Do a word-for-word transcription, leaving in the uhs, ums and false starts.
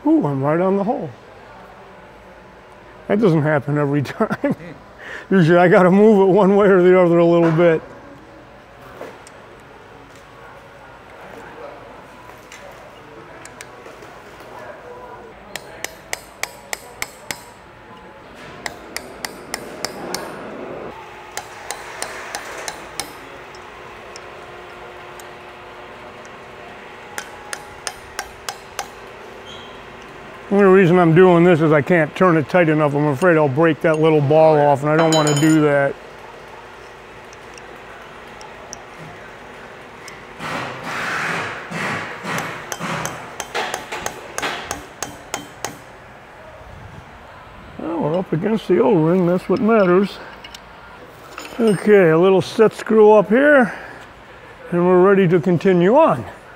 Ooh, I'm right on the hole. That doesn't happen every time. Usually I gotta move it one way or the other a little bit. The only reason I'm doing this is I can't turn it tight enough. I'm afraid I'll break that little ball off, and I don't want to do that. Well, we're up against the O-ring, that's what matters. Okay, a little set screw up here, and we're ready to continue on.